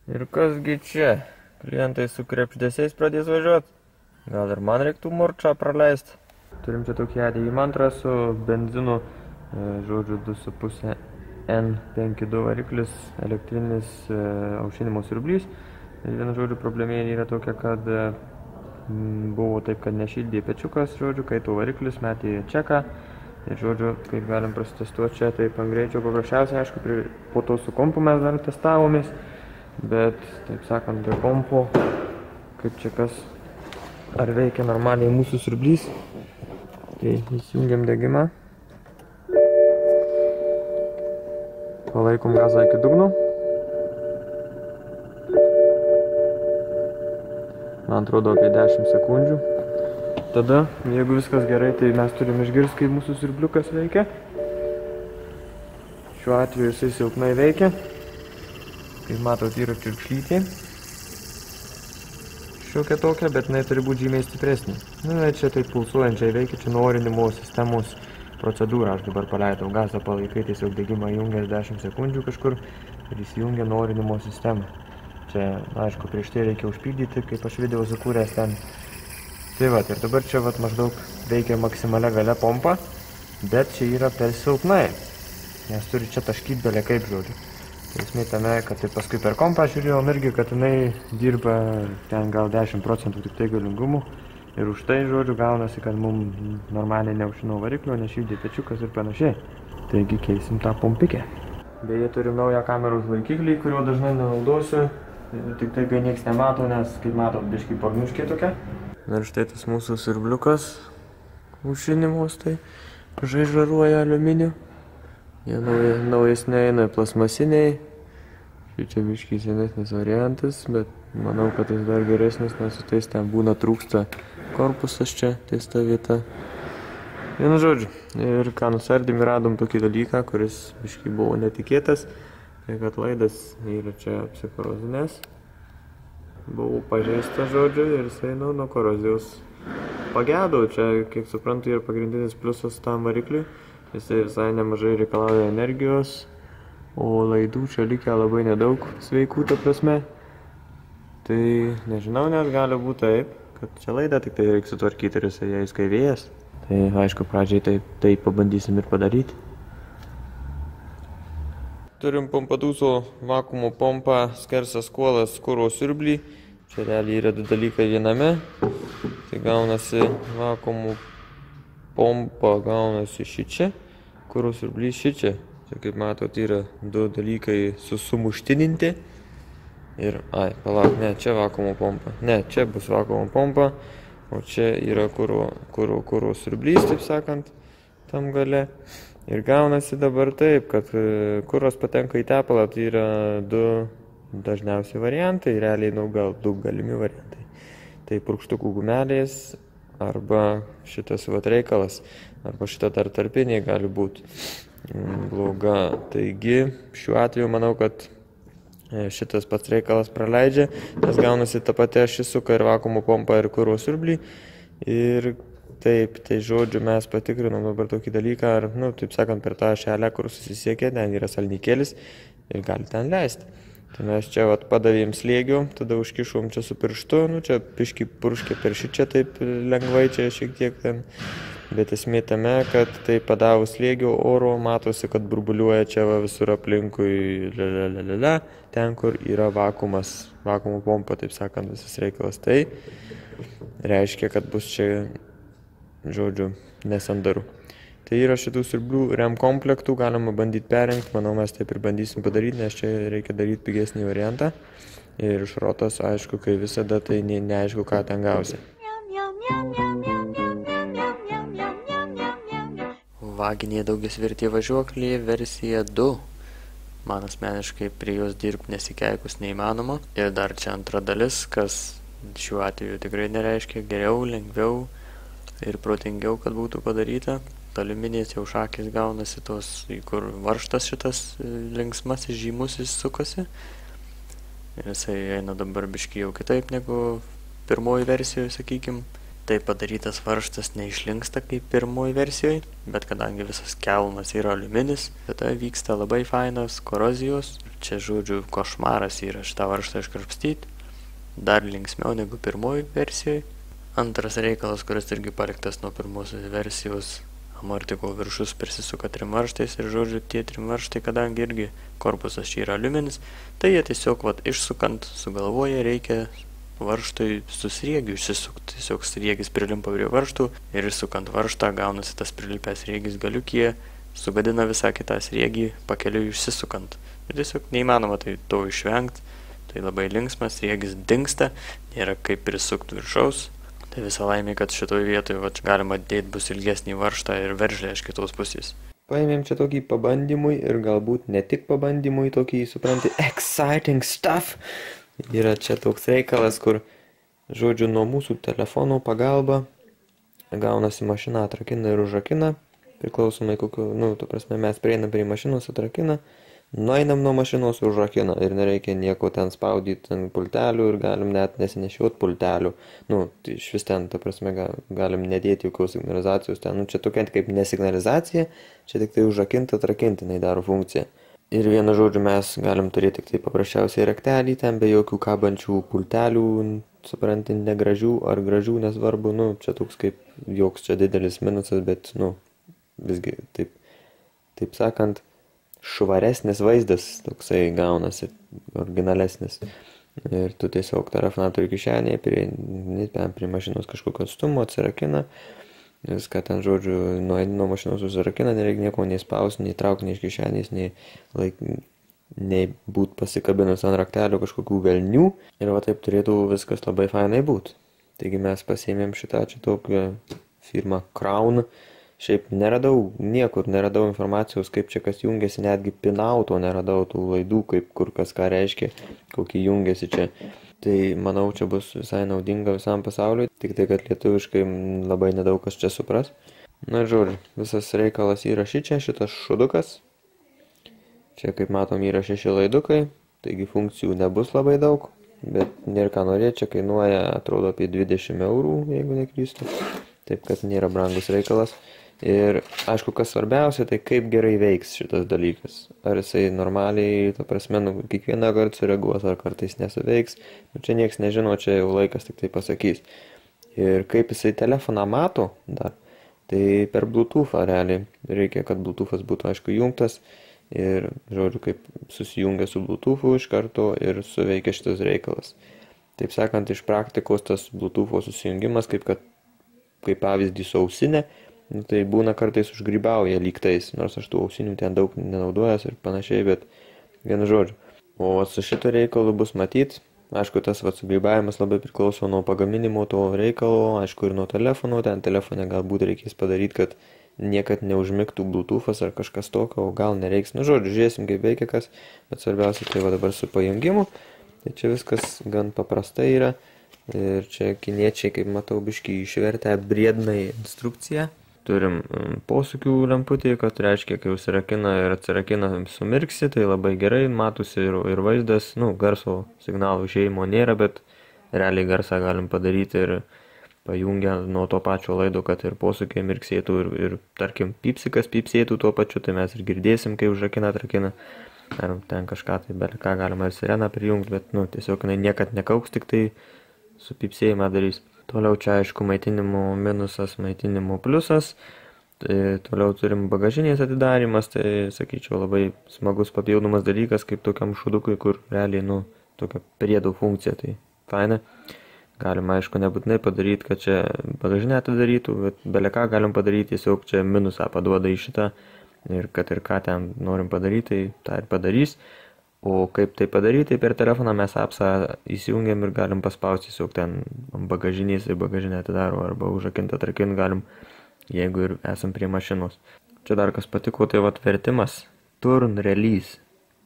Ir kasgi čia? Klientai su krepšdėsiais pradės važiuoti. Gal ir man reiktų murčą praleisti. Turim čia tokį ADI mantrą su benzinu, žodžiu 2,5 N52 variklis, elektrinis aušinimo siurblys. Ir viena žodžiu problemėlė yra tokia, kad buvo taip, kad nešildė pečiukas, žodžiu, kai tu variklis metė čeką. Ir žodžiu, kaip galim prasitestuoti čia, taip ant greičio paprasčiausiai, aišku, po to su kompu mes dar testavomės. Bet, taip sakant, be kompo, kaip čia kas, ar veikia normaliai mūsų siurblys. Tai įsijungiam degimą. Palaikom gazą iki dugno. Man atrodo apie 10 sekundžių. Tada, jeigu viskas gerai, tai mes turim išgirsti, kaip mūsų siurbliukas veikia. Šiuo atveju jisai silpnai veikia. Kaip matot, yra čiurkšlytė. Šiokia tokia, bet jinai turi būti žymiai stipresnė. Čia taip pulsuojančiai veikia, čia nuorinimo sistemos procedūra. Aš dabar paleidau gazą, palaikai tiesiog degimą įjungęs 10 sekundžių kažkur ir įsijungia nuorinimo sistemą. Čia, aišku, prieš tai reikia užpykdyti, kaip aš video sukūręs ten. Tai va, ir dabar čia maždaug veikia maksimalia galia pompa, bet čia yra per silpnai, nes turi čia taškyti belė kaip, žodžiu. Esmė tame, kad tai paskui per kompą žiūrėjom irgi, kad jinai dirba ten gal 10 procentų tik tai galingumų. Ir už tai, žodžiu, gaunasi, kad mums normaliai neužšinau variklio, nešildė pečiukas ir panašiai. Taigi keisim tą pompikę. Beje, turim naują kameros laikiklį, kurio dažnai nenaudosiu. Tik tai, kai nieks nemato, nes, kaip matot, biškai pagniuškė tokia. Ir štai tas mūsų siurbliukas užšinimus, tai žaižaruoja aliuminiu. Jie naujesniai eina plasmasiniai. Čia biškai senesnis variantas, bet manau, kad jis dar geresnis, nes su tais ten būna trūksta korpusas čia, ties ta vieta. Vienu žodžiu, ir ką nusardėm, radom tokį dalyką, kuris biškai buvo netikėtas. Tai kad laidas yra čia apsikorozinės. Buvo pažeistas, žodžiu, ir jisai nuo korozijos pagedo. Čia, kiek suprantu, yra pagrindinis pliusas tam varikliui. Jisai visai nemažai reikalauja energijos, o laidų čia likę labai nedaug sveikų, ta prasme. Tai nežinau, net gali būti taip, kad čia laidą tik tai reikia sutvarkyti ir jisai jais kai vėjas. Tai aišku, pradžiai tai pabandysim ir padaryti. Turim Pompadūzo vakuumo pompą, skersas kuolas, kuro siurblį. Čia realiai yra du dalykai viename. Tai gaunasi vakuumo pompa, gaunasi šičia, kuro siurblys šičia. Čia kaip matot yra du dalykai sumuštininti. Ir, palauk, ne, čia vakuumo pompa. Ne, čia bus vakuumo pompa, o čia yra kuro siurblys, taip sakant, tam gale. Ir gaunasi dabar taip, kad kuras patenka į tepalą, tai yra du dažniausiai variantai, realiai gal du galimi variantai. Tai purkštukų gumelės arba šitas reikalas, arba šita tarpinė gali būti bloga. Taigi šiuo atveju manau, kad šitas pats reikalas praleidžia, nes gaunasi ta pati ašis suka ir vakuumo pompa ir kuro siurblį. Ir taip, tai žodžiu, mes patikrinom dabar tokį dalyką, ar, taip sakant, per tą ašelę, kur susisiekė, ten yra salnikėlis ir gali ten leisti. Tai mes čia padavėm slėgių, tada užkišom čia su pirštu, čia piški purškė per šičia taip lengvai, čia šiek tiek ten. Bet esmė tame, kad tai padavus slėgių oro, matosi, kad burbuliuoja čia visur aplinkui, ten, kur yra vakuumas, vakuumo pompa, taip sakant, visas reikalas. Tai reiškia, kad bus čia, žodžiu, nesandaru. Tai yra šitų siurblių rem komplektų, galima bandyti perrinkti, manau, mes taip ir bandysim padaryti, nes čia reikia daryti pigesnį variantą. Ir šrotas, aišku, kai visada, tai neaišku, ką ten gausi. Vaginė daugiasvertė važiuoklė versija 2. Man asmeniškai prie jos dirbti nesikeikus neįmanoma. Ir dar čia antra dalis, kas šiuo atveju tikrai nereiškia geriau, lengviau ir protingiau, kad būtų padaryta. Aliuminės jau šakės gaunasi tos, kur varžtas šitas linksmasis žymusis sukasi. Ir jisai eina dabar biškai jau kitaip negu pirmoji versijoje, sakykim. Taip padarytas varžtas neišlinksta kaip pirmoji versijoje, bet kadangi visas kelmas yra aliuminis, tada vyksta labai fainos korozijos. Čia žodžiu košmaras yra šitą varžtą iškrapstyti, dar linksmiau negu pirmoji versijoje. Antras reikalas, kuris irgi paliktas nuo pirmosios versijos, amortiko viršus persisuka 3 varžtais ir žodžiu tie 3 varžtai, kadangi irgi korpusas čia yra aliuminis, tai jie tiesiog išsukant sugalvoja reikia varžtui su sriegiu išsisukti. Tiesiog sriegis prilimpa prie varžtų ir išsukant varžtą gaunasi tas prilipęs sriegis galiukyje, sugadina visą kitą sriegį pakeliui išsisukant. Ir tiesiog neįmanoma to išvengti. Tai labai linksmas, sriegis dingsta, nėra kaip prisukti viršaus. Tai visa laimė, kad šitoje vietoje galima dėti bus ilgesnį varžtą ir veržlę iš kitos pusės. Paėmėm čia tokį pabandymui ir galbūt ne tik pabandymui, tokį, supranti, exciting stuff. Yra čia toks reikalas, kur, žodžiu, nuo mūsų telefonų pagalba gaunasi mašina atrakina ir užrakina, priklausomai kokiu, mes prieinam prie mašinos, atrakina, nueinam nuo mašinos užrakina ir nereikia nieko ten spaudyti ten pultelių ir galim net nesinešiuoti pultelių. Tai iš vis ten, galim nedėti jokios signalizacijos ten. Čia tokia kaip nesignalizacija, čia tik tai užrakinti, atrakinti, jinai daro funkciją. Ir vienu žodžiu mes galim turėti tik tai paprasčiausiai raktelį, ten be jokių kabančių pultelių, supranti, negražių ar gražių, nesvarbu, čia toks kaip joks čia didelis minusas, bet, visgi, taip sakant, švaresnis vaizdas toksai gaunasi, originalesnis. Ir tu tiesiog telefoną turi kišenėje, prie mašinos kažkokio atstumo, atsirakina. Viską ten, žodžiu, nuo mašinos užsirakina, nereikia nieko nei spausti, nei traukti, nei iš kišenės, nei būt pasikabinus ant raktelio kažkokių velnių. Ir taip turėtų viskas labai fainai būti. Taigi mes pasiėmėm šitą čia tokią firmą Crown. Šiaip niekur neradau informacijos, kaip čia kas jungiasi, netgi pinauto neradau tų laidų, kaip kur kas ką reiškia, kokį jungiasi čia. Tai manau, čia bus visai naudinga visam pasauliui, tik tai, kad lietuviškai labai nedaug kas čia supras. Žodžiu, visas reikalas yra šitas šudukas. Čia, kaip matom, yra 6 laidukai, taigi funkcijų nebus labai daug, bet nėra ką norėti, čia kainuoja, atrodo, apie 20 eurų, jeigu neklystu. Taip, kad nėra brangus reikalas. Ir aišku, kas svarbiausia, tai kaip gerai veiks šitas dalykas. Ar jisai normaliai, kiekvieną kartą sureaguos, ar kartais nesuveiks. Čia nieks nežino, čia jau laikas tik tai pasakys. Ir kaip jisai telefoną mato dar, tai per Bluetooth'ą realiai. Reikia, kad Bluetooth'as būtų, aišku, jungtas. Ir, žodžiu, kaip susijungia su Bluetooth'u iš karto ir suveikia šitas reikalas. Taip sakant, iš praktikos tas Bluetooth'o susijungimas, kaip pavyzdį su ausinė, tai būna kartais užgrybauja lygtais, nors aš tų ausinių ten daug nenaudojas ir panašiai, bet vienu žodžiu. O su šito reikalu bus matyt, aišku, tas sugrybavimas labai priklauso nuo pagaminimo to reikalo, aišku, ir nuo telefono, ten telefone galbūt reikės padaryti, kad niekad neužmigtų Bluetooth'as ar kažkas tokio, o gal nereiks. Žodžiu, žiūrėsim, kaip veikia kas, bet svarbiausia tai dabar su pajungimu, tai čia viskas gan paprastai yra. Ir čia kiniečiai, kaip matau, biškį išvertę briednai instrukciją. Turim posūkių lemputį, kad reiškia, kai užsirakina ir atsirakina sumirksi, tai labai gerai, matosi ir vaizdas, garso signalų išėjimo nėra, bet realiai garsą galim padaryti ir pajungę nuo to pačio laido, kad ir posūkiai mirksėtų ir tarkim, pipsikas pipsėtų tuo pačiu, tai mes ir girdėsim, kai užrakina, atrakina. Ar ten kažką, tai bet ką galima ir sireną prijungti, bet tiesiog jinai niekad nekauks, tik tai su pipsėjimą darys. Toliau čia, aišku, maitinimo minusas, maitinimo pliusas. Tai toliau turim bagažinės atidarimas, tai sakyčiau labai smagus papildomas dalykas, kaip tokiam šudukui, kur realiai, tokia priedo funkcija, tai faina. Galima, aišku, nebūtinai padaryti, kad čia bagažinę atidarytų, bet beleką galim padaryti, tiesiog čia minusą paduoda į šitą ir kad ir ką ten norim padaryti, tai tą ir padarys. O kaip tai padaryti, per telefoną mes apsą įsijungiam ir galim paspausti tiesiog ten bagažinės ir bagažinę atidaro arba užrakintą atrakint galim, jeigu ir esam prie mašinos. Čia dar kas patiko, tai vertimas turn release.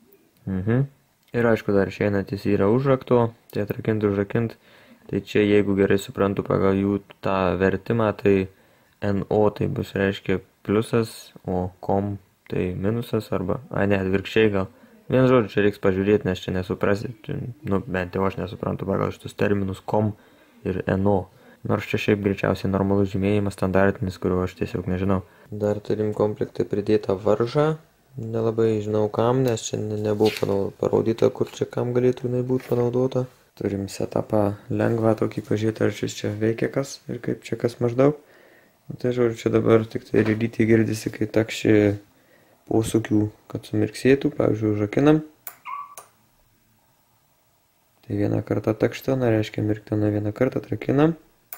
Ir aišku, dar išeinantis yra užrakto, tai atrakint, užrakint. Tai čia, jeigu gerai suprantu pagal jų tą vertimą, tai NO tai bus reiškia pliusas, o COM tai minusas arba, atvirkščiai gal. Vien žodžiu, čia reiks pažiūrėti, nes čia nesuprasi, bent jau aš nesuprantu pagal šitus terminus COM ir NO. Nors čia šiaip greičiausiai normalus žymėjimas, standartinis, kurio aš tiesiog nežinau. Dar turim komplektą pridėtą varžą. Nelabai žinau kam, nes čia nebuvo parodyta, kur čia kam galėtų jinai būti panaudota. Turim setupą lengvą tokį pažiūrėti, ar šis čia veikia kas ir kaip čia kas maždaug. Tai žodžiu, čia dabar tik tai rytį girdisi, kai takši posūkių, kad sumirksėtų, pavyzdžiui, užrakinam. Tai vieną kartą takštena, reiškia mirktena vieną kartą, atrakinam.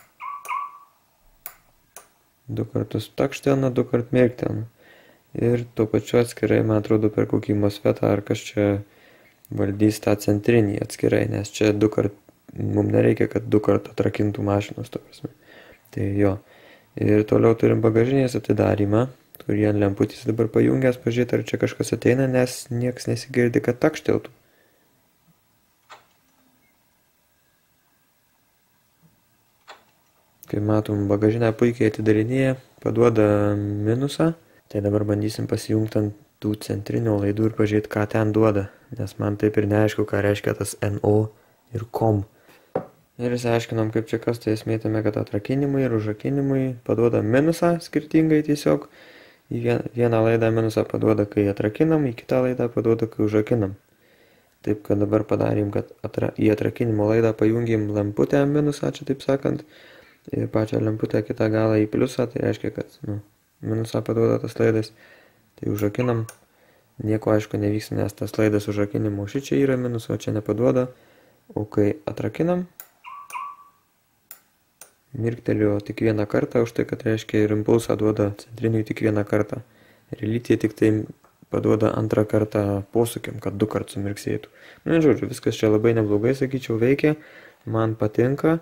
2 kartus takštena, 2 kart mirktena. Ir tuo pačiu atskirai, man atrodo, per kokį MOSFETą ar kas čia valdys tą centrinį atskirai, nes čia 2 kart, mums nereikia, kad 2 kart atrakintų mašinos, to prasme. Tai jo. Ir toliau turim bagažinės atidarymą, kurį ant lemputės dabar pajungęs, pažiūrėti, ar čia kažkas ateina, nes nieks nesigirdi, kad takšteltų. Kaip matom, bagažinę puikiai atidarinėja, paduoda minusą. Tai dabar bandysim pasijungti ant tų centrinio laidų ir pažiūrėti, ką ten duoda. Nes man taip ir neaišku, ką reiškia tas NO ir COM. Ir išsiaiškinom, kaip čia kas, tai esmė tame, kad atrakinimui ir užrakinimui paduoda minusą skirtingai tiesiog. Į vieną laidą minusą paduoda, kai atrakinam, į kitą laidą paduoda, kai užrakinam. Taip, kad dabar padarėm, kad į atrakinimo laidą pajungėm lemputę minusą, čia taip sakant, ir pačią lemputę kitą galą į pliusą, tai reiškia, kad minusą paduoda tas laidas. Tai užrakinam, nieko aišku nevyks, nes tas laidas užrakinimo šičia yra minuso, čia nepaduoda. O kai atrakinam, mirktelėjo tik vieną kartą, už tai, kad reiškia ir impulsą duoda centriniui tik vieną kartą. Relytė tik tai paduoda antrą kartą posūkiam, kad 2 kart sumirksėtų. Nu, žodžiu, viskas čia labai neblogai, sakyčiau, veikia, man patinka.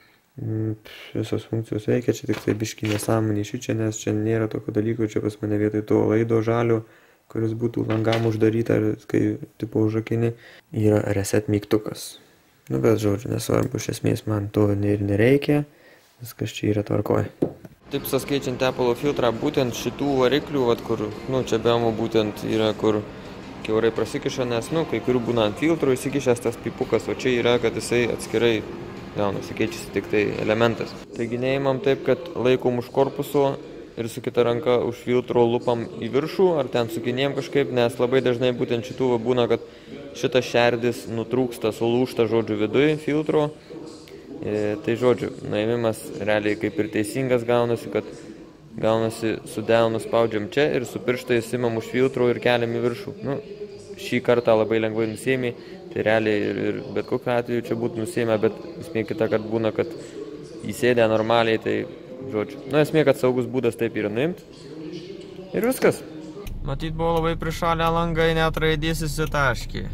Visos funkcijos veikia, čia tik tai biškį nesąmonė šičia, nes čia nėra tokio dalyko, čia pas mane vietoj to laido žalio, kuris būtų langam uždaryta, kai tipo užrakini, yra reset mygtukas. Nu, bet žodžiu, nesvarbu, iš esmės man to ir nereikia, viskas čia yra tvarkoj. Taip, saskaičiant tepalo filtrą, būtent šitų variklių, kur, čia beamo būtent yra, kur kiaurai prasikiša, nes, kai kurių būna ant filtrų įsikišęs tas pipukas, o čia yra, kad jisai atskirai gaunasi, keičiasi tik tai elementas. Taigi neimam taip, kad laikom už korpuso ir su kita ranka už filtro lupam į viršų, ar ten sukinėjam kažkaip, nes labai dažnai būtent šitų būna, kad šitas šerdis nutrūksta, sulūžta, žodžiu, viduj filtro. Tai žodžiu, nuėmimas realiai kaip ir teisingas gaunasi, kad gaunasi su delnu spaudžiam čia ir su pirštais imam už filtro ir keliam į viršų. Šį kartą labai lengvai nusėmė, tai realiai ir bet kokiu atveju čia būtų nusėmę, bet esmė kitą kartą būna, kad įsėdė normaliai, tai žodžiu. Esmė, kad saugus būdas taip yra nuimti. Ir viskas. Matyt, buvo labai prišalę langai, net raidės įsitaškė.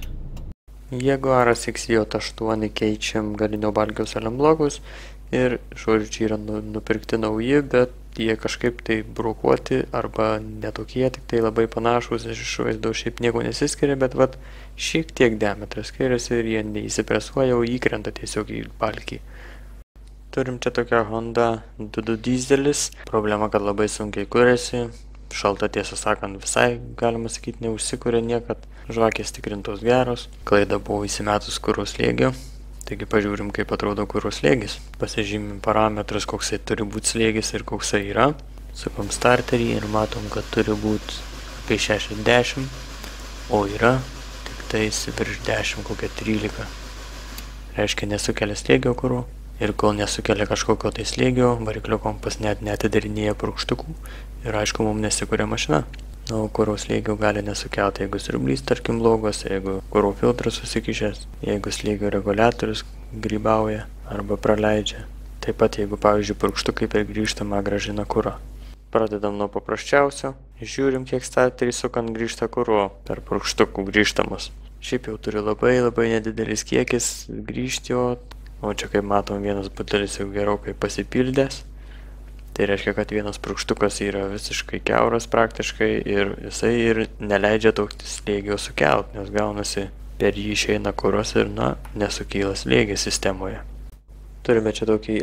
Jaguaras XJ8 keičiam galinio balkiaus aliumblokus ir, žodžiu, čia yra nupirkti nauji, bet jie kažkaip tai brokuoti arba netokie, tik tai labai panašus, iš išvaizdo šiaip nieko nesiskiria, bet šiek tiek diametras skiriasi ir jie neįsipresuoja, o įkrenta tiesiog į balkį. Turim čia tokią Honda 2.2 dizelis, problema, kad labai sunkiai kuriasi, šalta tiesą sakant visai, galima sakyti, neužsikuria niekad, žvakės tikrintos geros, klaida buvo įsimetus kuro slėgio. Taigi pažiūrim, kaip atrodo kuro slėgis. Pasižymim parametrus, koksai turi būti slėgis ir koksai yra. Sukam starterį ir matom, kad turi būti apie 60, o yra tik tais virš 10, kokia 13. Reiškia, nesukelia slėgio kuro. Ir kol nesukelia kažkokio tai slėgio, variklio kompas net neatidarinėja purkštukų ir aišku, mums nesikuria mašina. O kuro slėgio gali nesukelti, jeigu siurblys, tarkim, blogas, jeigu kuro filtras susikišęs, jeigu slėgio reguliatorius grybauja arba praleidžia. Taip pat, jeigu, pavyzdžiui, purkštukai per grįžtamą grąžina kurą. Pradedam nuo paprasčiausio, žiūrim, kiek starterį sukant grįžta kuro per purkštukų grįžtamus. Šiaip jau turi labai nedidelis kiekis grįžti, o čia, kaip matom, vienas butelis jau gerokai pasipildęs. Tai reiškia, kad vienas purkštukas yra visiškai kiauras praktiškai ir jisai ir neleidžia daug slėgio sukelt, nes gaunasi per jį išeina kuras ir, nesukyla slėgis sistemoje. Turime čia tokį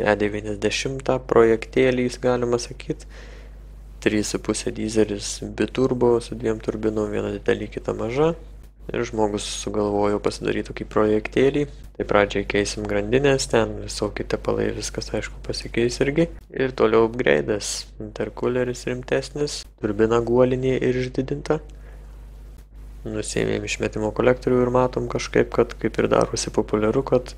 E90 projektėlį, galima sakyti. 3.5 dizelis biturbo su 2 turbinom, viena didelė, kita maža. Ir žmogus sugalvojo pasidaryti tokį projektėlį. Tai pradžiai keisim grandinės, ten visokie tepalai, viskas aišku pasikeis irgi. Ir toliau upgrade'as, intercooleris rimtesnis, turbina guolinė ir išdidinta. Nusiėmėm išmetimo kolektorių ir matom kažkaip, kad kaip ir darosi populiaru, kad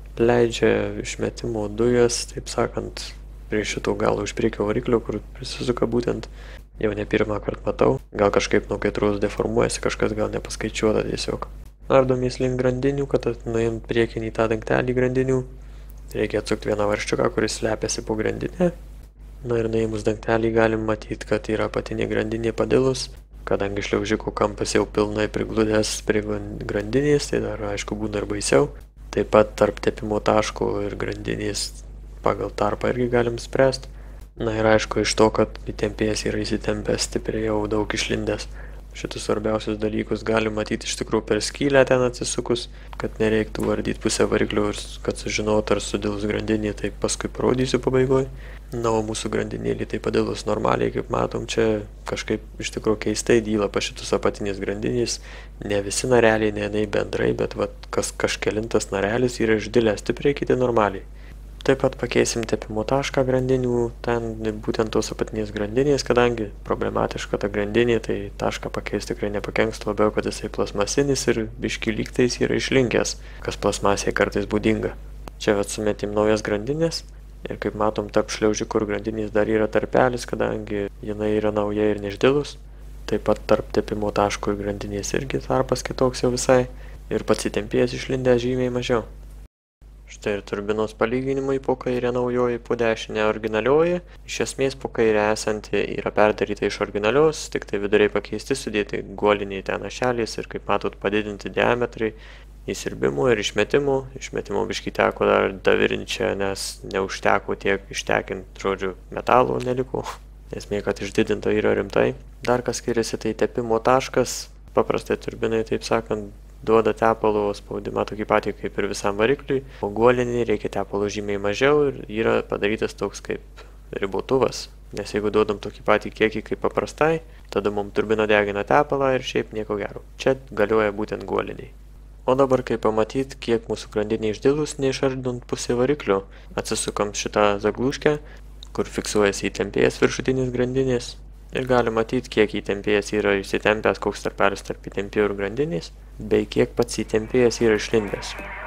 leidžia išmetimo dujas, taip sakant, prie šito galo iš priekio variklio, kur prisisuka būtent. Jau ne pirmą kartą matau, gal kažkaip nuo kaitros deformuojasi, kažkas gal nepaskaičiuota tiesiog. Ardomės link grandinių, kad nuimt priekinį tą dangtelį grandinių. Reikia atsukti vieną varžčiuką, kuris slepiasi po grandinę. Na ir nuėmus dangtelį galim matyti, kad yra apatinė grandinė padilus. Kadangi šliaužiko kampas jau pilnai prigludęs prie grandinės, tai dar aišku būna ir baisiau. Taip pat tarp tepimo taško ir grandinės pagal tarpą irgi galim spręsti. Na ir aišku, iš to, kad įtempėjas yra įsitempęs stipriai jau daug išlindęs. Šitus svarbiausius dalykus galim matyti iš tikrųjų per skylę ten atsisukus, kad nereiktų vardyti pusę variklio ir kad sužinot, ar sudilus grandinė, tai paskui parodysiu pabaigoj. Na, o mūsų grandinėlį tai padilus normaliai, kaip matom, čia kažkaip iš tikrųjų keistai dyla pa šitus apatinės grandinės. Ne visi nareliai, ne bendrai, bet kažkelintas narelis yra išdilęs stipriai, kiti normaliai. Taip pat pakeisim tepimo tašką grandinių, ten būtent tos apatinės grandinės, kadangi problematiška ta grandinė, tai tašką pakeisti tikrai nepakenks, labiau, kad jisai plasmasinis ir biški lygtais yra išlinkęs, kas plasmasėje kartais būdinga. Čia sumetim naujas grandinės ir kaip matom, tarp šliaužikų ir grandinės dar yra tarpelis, kadangi jinai yra nauja ir neišdilus. Taip pat tarp tepimo taško ir grandinės irgi tarpas kitoks jau visai ir pats įtempėjas išlindęs žymiai mažiau. Štai ir turbinos palyginimai, po kairę naujoji, po dešinę originalioji. Iš esmės po kairę esanti yra perdaryta iš originalios, tik tai viduriai pakeisti, sudėti guoliniai ten ašelės ir kaip matot padidinti diametrai įsirbimų ir išmetimų. Išmetimo biškį teko dar davirinti čia, nes neužteko tiek ištekint, žodžiu, metalo neliko. Esmė, kad išdidinta yra rimtai. Dar kas skiriasi, tai tepimo taškas, paprastai turbinai, taip sakant, duoda tepalo spaudimą tokį patį kaip ir visam varikliui, o guolinį reikia tepalo žymiai mažiau ir yra padarytas toks kaip ribotuvas, nes jeigu duodam tokį patį kiekį kaip paprastai, tada mums turbina degina tepalą ir šiaip nieko gero. Čia galioja būtent guoliniai. O dabar kaip pamatyti, kiek mūsų grandinė išdilus, neišardant pusę variklio, atsisukam šitą zaglūškę, kur fiksuojasi įtempėjas viršutinės grandinės ir gali matyti, kiek įtempėjas yra įsitempęs, koks tarpelis tarp įtempėjo ir grandinės, bei kiek pats įtempėjas yra išlindęs.